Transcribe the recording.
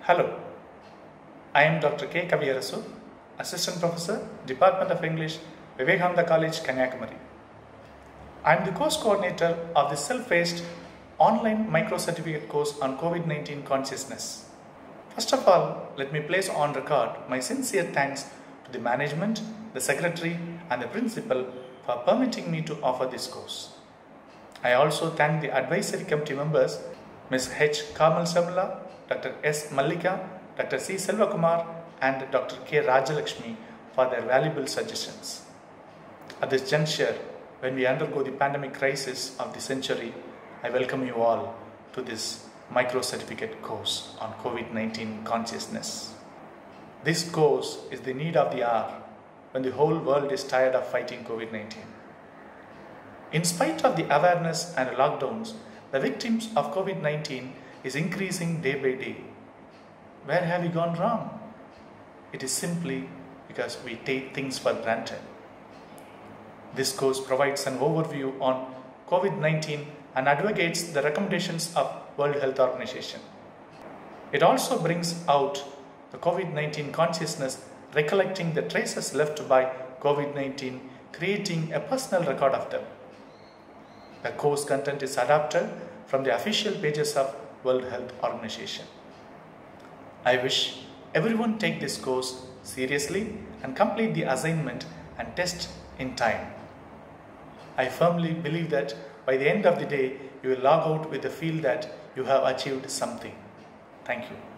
Hello, I am Dr. K. Kaviyarasu, Assistant Professor, Department of English, Vivekananda College, Kanyakumari. I am the course coordinator of the self-paced online micro-certificate course on COVID-19 consciousness. First of all, let me place on record my sincere thanks to the management, the secretary and the principal for permitting me to offer this course. I also thank the advisory committee members Ms. H. Kamal Samla, Dr. S. Mallika, Dr. C. Selvakumar and Dr. K. Rajalakshmi for their valuable suggestions. At this juncture, when we undergo the pandemic crisis of the century, I welcome you all to this micro-certificate course on COVID-19 consciousness. This course is the need of the hour when the whole world is tired of fighting COVID-19. In spite of the awareness and lockdowns, the victims of COVID-19 is increasing day by day. Where have we gone wrong? It is simply because we take things for granted. This course provides an overview on COVID-19 and advocates the recommendations of World Health Organization. It also brings out the COVID-19 consciousness, recollecting the traces left by COVID-19, creating a personal record of them. The course content is adapted from the official pages of World Health Organization. I wish everyone take this course seriously and complete the assignment and test in time. I firmly believe that by the end of the day, you will log out with the feel that you have achieved something. Thank you.